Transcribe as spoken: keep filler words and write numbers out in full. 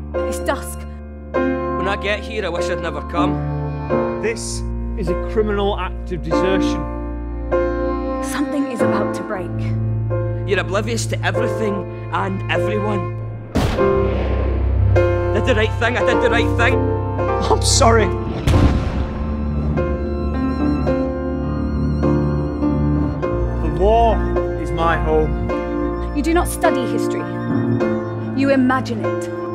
It's Dusk. When I get here, I wish I'd never come. This is a criminal act of desertion. Something is about to break. You're oblivious to everything and everyone. Did the right thing, I did the right thing. I'm sorry. The war is my home. You do not study history. You imagine it.